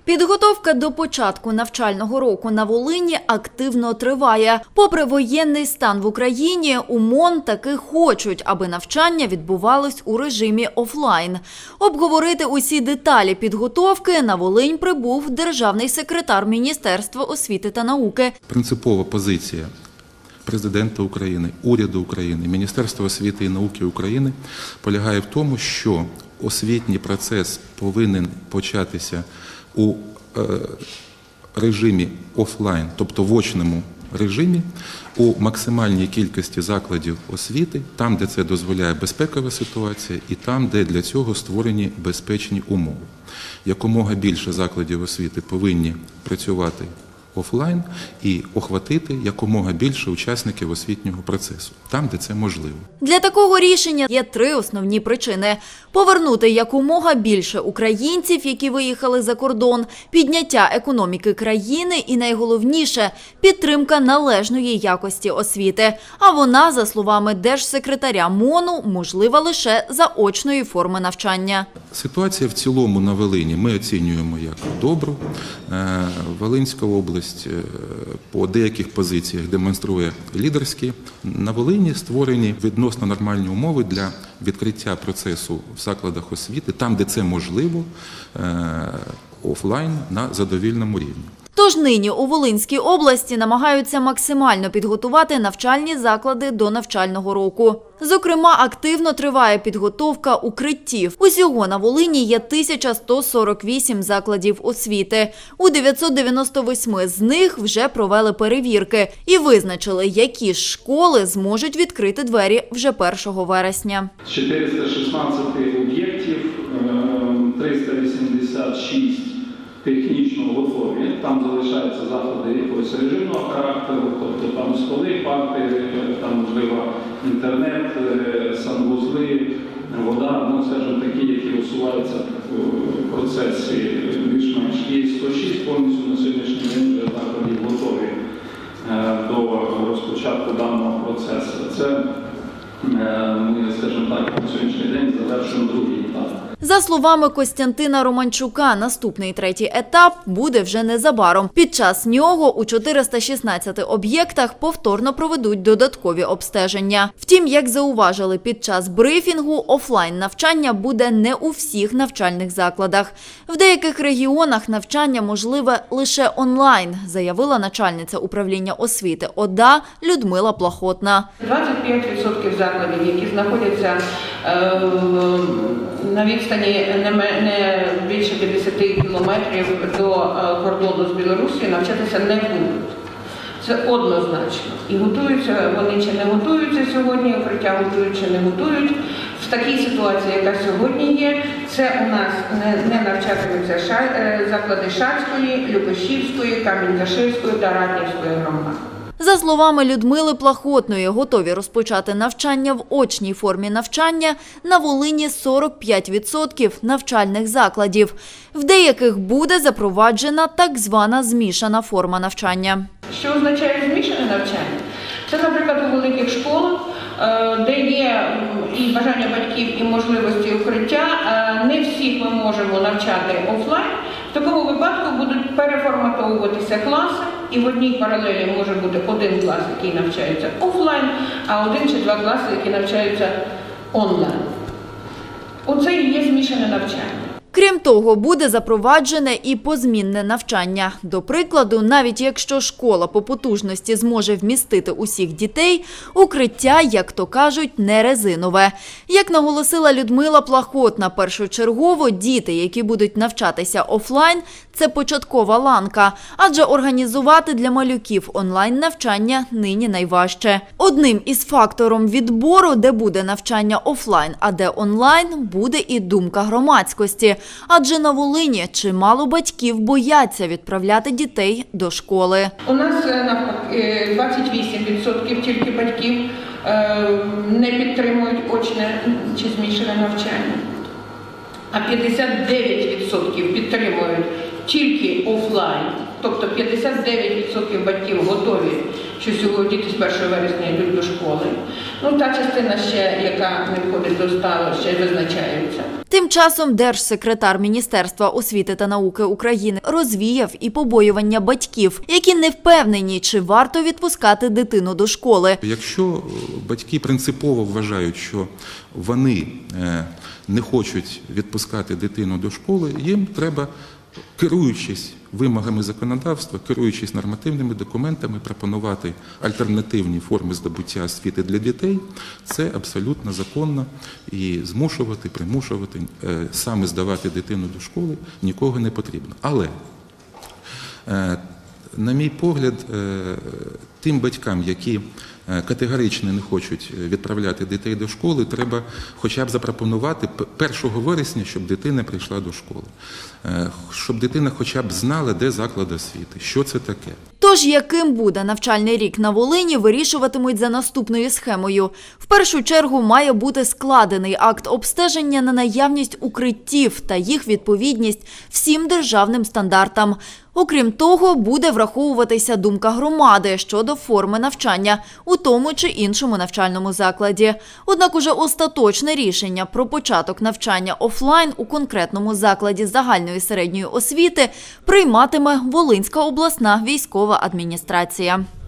Підготовка до початку навчального року на Волині активно триває. Попри воєнний стан в Україні, у МОН таки хочуть, аби навчання відбувалось у режимі офлайн. Обговорити усі деталі підготовки на Волинь прибув державний секретар Міністерства освіти та науки. Принципова позиція Президента України, уряду України, Міністерства освіти і науки України полягає в тому, що освітній процес повинен початися у режимі офлайн, тобто в очному режимі, у максимальній кількості закладів освіти, там, де це дозволяє безпекова ситуація, і там, де для цього створені безпечні умови. Якомога більше закладів освіти повинні працювати офлайн і охватити якомога більше учасників освітнього процесу, там, де це можливо. Для такого рішення є три основні причини. Повернути якомога більше українців, які виїхали за кордон, підняття економіки країни і, найголовніше, підтримка належної якості освіти. А вона, за словами держсекретаря МОНу, можлива лише за очної форми навчання. Ситуація в цілому на Волині ми оцінюємо як добру. Волинська область по деяких позиціях демонструє лідерські. На Волині створені відносно нормальні умови для відкриття процесу в закладах освіти, там, де це можливо, офлайн на задовільному рівні. Тож нині у Волинській області намагаються максимально підготувати навчальні заклади до навчального року. Зокрема, активно триває підготовка укриттів. Усього на Волині є 1148 закладів освіти. У 998 з них вже провели перевірки і визначили, які ж школи зможуть відкрити двері вже 1 вересня. З 416 об'єктів 386 технічно готові. Там залишаються заклади якогось режимного характеру, тобто там столи, парти, там можливо інтернет, санвузли, вода, скажімо, такі, які усуваються в процесі більш-менш. І 106 повністю на сьогоднішній день вже закладів готові до розпочатку даного процесу. Це ми, скажімо так, на сьогоднішній день завершуємо другий етап. За словами Костянтина Романчука, наступний третій етап буде вже незабаром. Під час нього у 416 об'єктах повторно проведуть додаткові обстеження. Втім, як зауважили під час брифінгу, офлайн-навчання буде не у всіх навчальних закладах. В деяких регіонах навчання можливе лише онлайн, заявила начальниця управління освіти ОДА Людмила Плахотна. 25% закладів, які знаходяться на відстані не більше 50 кілометрів до кордону з Білорусі, навчатися не будуть. Це однозначно. І готуються вони чи не готуються сьогодні, укриття готують чи не готують. В такій ситуації, яка сьогодні є, це у нас не навчатимуться заклади Шацької, Любешівської, Камінь-Каширської та Ратнівської громад. За словами Людмили Плахотної, готові розпочати навчання в очній формі навчання на Волині 45% навчальних закладів. В деяких буде запроваджена так звана змішана форма навчання. Що означає змішане навчання? Це, наприклад, у великих школах, де є і бажання батьків, і можливості укриття. Не всіх ми можемо навчати офлайн. В такому випадку будуть переформатовуватися класи, і в одній паралелі може бути один клас, який навчається офлайн, а один чи два класи, які навчаються онлайн. Оце і є змішане навчання. Крім того, буде запроваджене і позмінне навчання. До прикладу, навіть якщо школа по потужності зможе вмістити усіх дітей, укриття, як то кажуть, не резинове. Як наголосила Людмила Плахотна, першочергово діти, які будуть навчатися офлайн, це початкова ланка, адже організувати для малюків онлайн-навчання нині найважче. Одним із фактором відбору, де буде навчання офлайн, а де онлайн, буде і думка громадськості. Адже на Волині чимало батьків бояться відправляти дітей до школи. У нас 28% тільки батьків не підтримують очне чи змішане навчання, а 59% підтримують тільки офлайн, тобто 59% батьків готові, що сьогодні діти з 1 вересня йдуть до школи. Ну, та частина ще, яка не входить до сталу, ще визначається. Тим часом держсекретар Міністерства освіти та науки України розвіяв і побоювання батьків, які не впевнені, чи варто відпускати дитину до школи. Якщо батьки принципово вважають, що вони не хочуть відпускати дитину до школи, їм треба, керуючись вимогами законодавства, керуючись нормативними документами, пропонувати альтернативні форми здобуття освіти для дітей. Це абсолютно законно, і змушувати, примушувати саме здавати дитину до школи нікого не потрібно. Але, на мій погляд, тим батькам, які категорично не хочуть відправляти дітей до школи, треба хоча б запропонувати 1 вересня, щоб дитина прийшла до школи. Щоб дитина хоча б знала, де заклад освіти, що це таке. Тож, яким буде навчальний рік на Волині, вирішуватимуть за наступною схемою. В першу чергу має бути складений акт обстеження на наявність укриттів та їх відповідність всім державним стандартам. Окрім того, буде враховуватися думка громади щодо форми навчання у тому чи іншому навчальному закладі. Однак уже остаточне рішення про початок навчання офлайн у конкретному закладі загальної середньої освіти прийматиме Волинська обласна військова адміністрація.